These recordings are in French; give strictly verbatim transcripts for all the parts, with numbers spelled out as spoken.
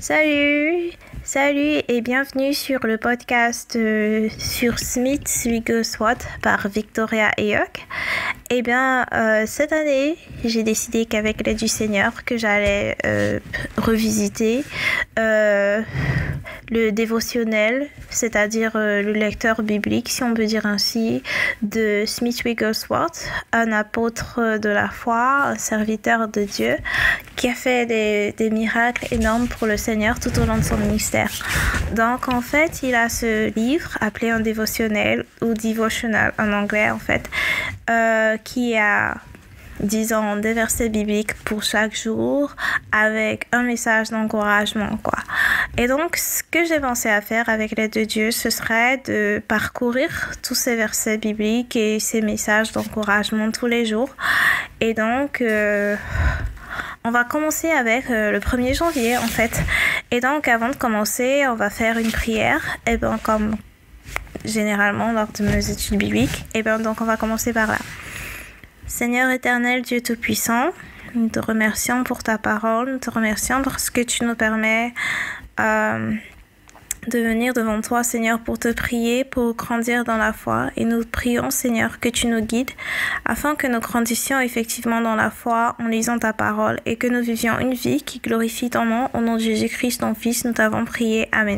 Salut, salut et bienvenue sur le podcast euh, sur Smith Wigglesworth par Victoria Ayok. Eh bien, euh, cette année, j'ai décidé qu'avec l'aide du Seigneur, que j'allais euh, revisiter euh, le dévotionnel, c'est-à-dire euh, le lecteur biblique, si on peut dire ainsi, de Smith Wigglesworth, un apôtre de la foi, un serviteur de Dieu, qui a fait des, des miracles énormes pour le Seigneur tout au long de son ministère. Donc, en fait, il a ce livre appelé un dévotionnel ou devotional en anglais, en fait, euh, qui a, disons, des versets bibliques pour chaque jour avec un message d'encouragement, quoi. Et donc, ce que j'ai pensé à faire avec l'aide de Dieu, ce serait de parcourir tous ces versets bibliques et ces messages d'encouragement tous les jours. Et donc, euh, on va commencer avec euh, le premier janvier, en fait. Et donc, avant de commencer, on va faire une prière. Et bien, comme généralement lors de mes études bibliques, et bien, donc, on va commencer par là. Seigneur éternel, Dieu Tout-Puissant, nous te remercions pour ta parole, nous te remercions parce que tu nous permets euh, de venir devant toi, Seigneur, pour te prier, pour grandir dans la foi. Et nous prions, Seigneur, que tu nous guides afin que nous grandissions effectivement dans la foi en lisant ta parole et que nous vivions une vie qui glorifie ton nom. Au nom de Jésus-Christ, ton Fils, nous t'avons prié. Amen.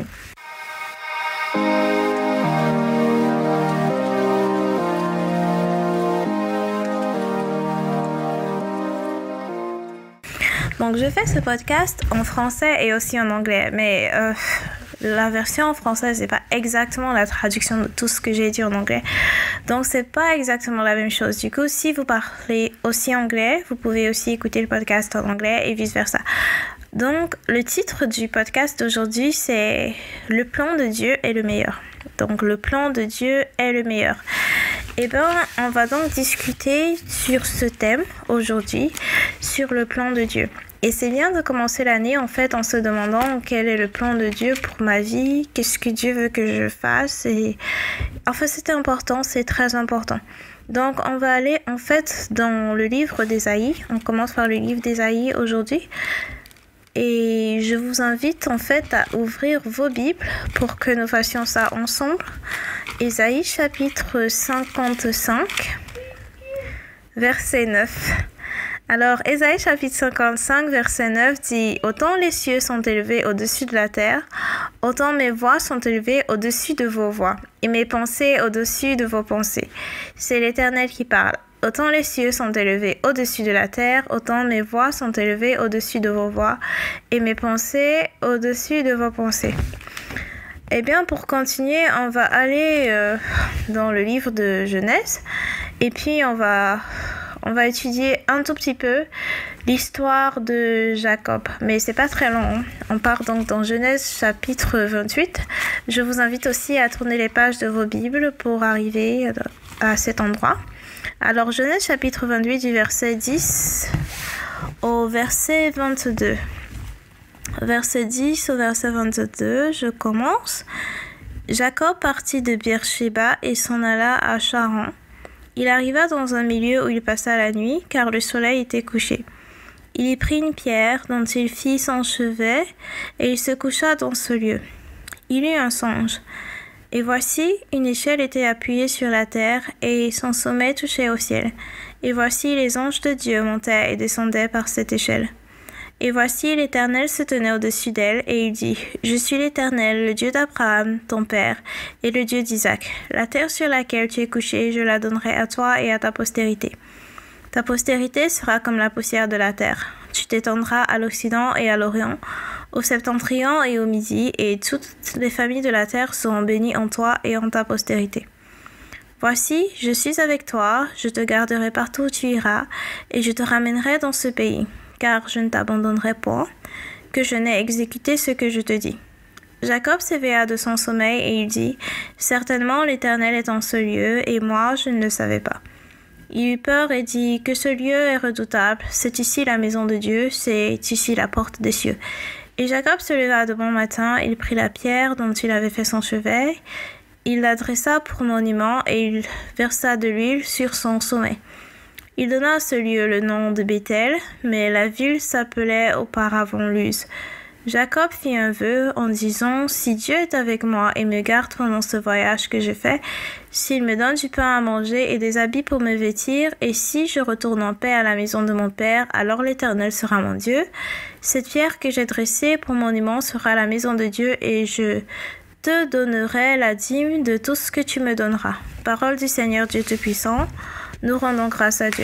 Donc, je fais ce podcast en français et aussi en anglais, mais euh, la version française n'est pas exactement la traduction de tout ce que j'ai dit en anglais. Donc, c'est pas exactement la même chose. Du coup, si vous parlez aussi anglais, vous pouvez aussi écouter le podcast en anglais et vice-versa. Donc, le titre du podcast d'aujourd'hui, c'est « Le plan de Dieu est le meilleur ». Donc, le plan de Dieu est le meilleur. Eh bien, on va donc discuter sur ce thème aujourd'hui, sur le plan de Dieu. Et c'est bien de commencer l'année en fait en se demandant quel est le plan de Dieu pour ma vie, qu'est-ce que Dieu veut que je fasse. Et en fait, c'est important, c'est très important. Donc, on va aller en fait dans le livre d'Ésaïe. On commence par le livre d'Ésaïe aujourd'hui. Et je vous invite en fait à ouvrir vos Bibles pour que nous fassions ça ensemble. Ésaïe chapitre cinquante-cinq, verset neuf. Alors, Ésaïe chapitre cinquante-cinq, verset neuf dit « Autant les cieux sont élevés au-dessus de la terre, autant mes voix sont élevées au-dessus de vos voix, et mes pensées au-dessus de vos pensées. C'est l'Éternel qui parle. Autant les cieux sont élevés au-dessus de la terre, autant mes voix sont élevées au-dessus de vos voix, et mes pensées au-dessus de vos pensées. » Eh bien, pour continuer, on va aller euh, dans le livre de Genèse, et puis on va... On va étudier un tout petit peu l'histoire de Jacob, mais c'est pas très long. Hein. On part donc dans Genèse chapitre vingt-huit. Je vous invite aussi à tourner les pages de vos Bibles pour arriver à cet endroit. Alors Genèse chapitre vingt-huit du verset dix au verset vingt-deux. Verset dix au verset vingt-deux, je commence. Jacob partit de Beersheba et s'en alla à Charan. Il arriva dans un milieu où il passa la nuit, car le soleil était couché. Il y prit une pierre dont il fit son chevet, et il se coucha dans ce lieu. Il eut un songe. Et voici, une échelle était appuyée sur la terre, et son sommet touchait au ciel. Et voici, les anges de Dieu montaient et descendaient par cette échelle. Et voici, l'Éternel se tenait au-dessus d'elle, et il dit, « Je suis l'Éternel, le Dieu d'Abraham, ton père, et le Dieu d'Isaac. La terre sur laquelle tu es couché, je la donnerai à toi et à ta postérité. Ta postérité sera comme la poussière de la terre. Tu t'étendras à l'Occident et à l'Orient, au Septentrion et au Midi, et toutes les familles de la terre seront bénies en toi et en ta postérité. Voici, je suis avec toi, je te garderai partout où tu iras, et je te ramènerai dans ce pays. Car je ne t'abandonnerai point, que je n'ai exécuté ce que je te dis. » Jacob s'éveilla de son sommeil et il dit, « Certainement l'Éternel est en ce lieu, et moi je ne le savais pas. » Il eut peur et dit, « Que ce lieu est redoutable, c'est ici la maison de Dieu, c'est ici la porte des cieux. » Et Jacob se leva de bon matin, il prit la pierre dont il avait fait son chevet, il la dressa pour monument et il versa de l'huile sur son sommet. Il donna à ce lieu le nom de Béthel, mais la ville s'appelait auparavant Luz. Jacob fit un vœu en disant « Si Dieu est avec moi et me garde pendant ce voyage que je fais, s'il me donne du pain à manger et des habits pour me vêtir, et si je retourne en paix à la maison de mon père, alors l'Éternel sera mon Dieu. Cette pierre que j'ai dressée pour monument sera la maison de Dieu, et je te donnerai la dîme de tout ce que tu me donneras. » Parole du Seigneur Dieu Tout-Puissant, nous rendons grâce à Dieu.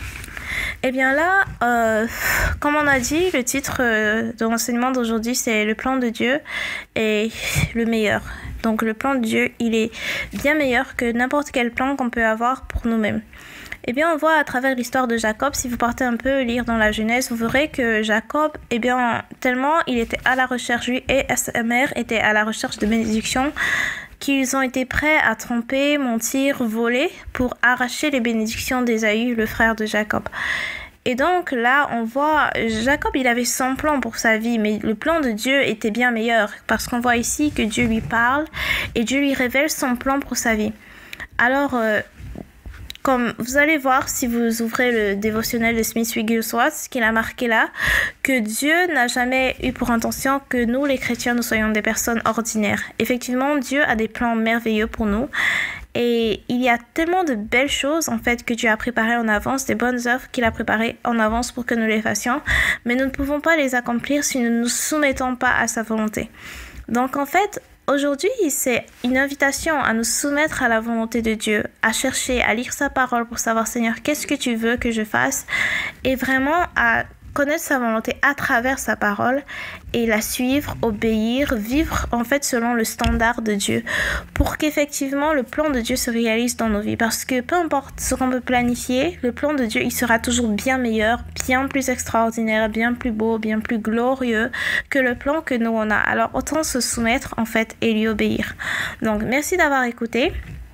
Eh bien là, euh, comme on a dit, le titre euh, de l'enseignement d'aujourd'hui, c'est le plan de Dieu est le meilleur. Donc le plan de Dieu, il est bien meilleur que n'importe quel plan qu'on peut avoir pour nous-mêmes. Eh bien, on voit à travers l'histoire de Jacob, si vous partez un peu lire dans la Genèse, vous verrez que Jacob, eh bien, tellement il était à la recherche, lui et sa mère étaient à la recherche de bénédictions, qu'ils ont été prêts à tromper, mentir, voler pour arracher les bénédictions d'Ésaü, le frère de Jacob. Et donc là, on voit, Jacob, il avait son plan pour sa vie, mais le plan de Dieu était bien meilleur, parce qu'on voit ici que Dieu lui parle et Dieu lui révèle son plan pour sa vie. Alors, euh, comme vous allez voir si vous ouvrez le dévotionnel de Smith Wigglesworth, ce qu'il a marqué là, que Dieu n'a jamais eu pour intention que nous, les chrétiens, nous soyons des personnes ordinaires. Effectivement, Dieu a des plans merveilleux pour nous. Et il y a tellement de belles choses, en fait, que Dieu a préparées en avance, des bonnes œuvres qu'il a préparées en avance pour que nous les fassions. Mais nous ne pouvons pas les accomplir si nous ne nous soumettons pas à sa volonté. Donc, en fait, aujourd'hui, c'est une invitation à nous soumettre à la volonté de Dieu, à chercher, à lire sa parole pour savoir, Seigneur, qu'est-ce que tu veux que je fasse? Et vraiment à connaître sa volonté à travers sa parole et la suivre, obéir, vivre en fait selon le standard de Dieu pour qu'effectivement le plan de Dieu se réalise dans nos vies. Parce que peu importe ce qu'on peut planifier, le plan de Dieu, il sera toujours bien meilleur, bien plus extraordinaire, bien plus beau, bien plus glorieux que le plan que nous on a. Alors autant se soumettre en fait et lui obéir. Donc merci d'avoir écouté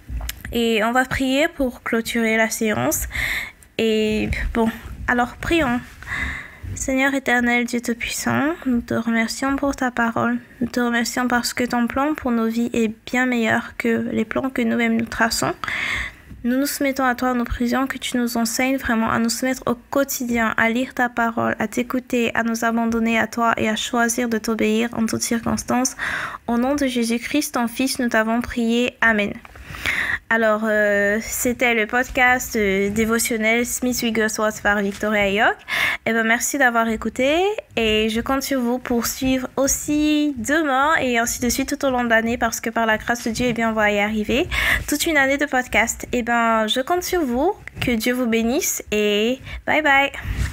et on va prier pour clôturer la séance. Et bon, alors prions. Seigneur éternel, Dieu Tout-Puissant, nous te remercions pour ta parole. Nous te remercions parce que ton plan pour nos vies est bien meilleur que les plans que nous-mêmes nous traçons. Nous nous soumettons à toi, nous prions que tu nous enseignes vraiment à nous soumettre au quotidien, à lire ta parole, à t'écouter, à nous abandonner à toi et à choisir de t'obéir en toutes circonstances. Au nom de Jésus-Christ, ton Fils, nous t'avons prié. Amen. Alors, euh, c'était le podcast euh, dévotionnel Smith Wigglesworth par Victoria York. Eh ben, merci d'avoir écouté et je compte sur vous pour suivre aussi demain et ainsi de suite tout au long de l'année parce que par la grâce de Dieu, eh bien, on va y arriver. Toute une année de podcast. Eh ben, je compte sur vous. Que Dieu vous bénisse et bye bye.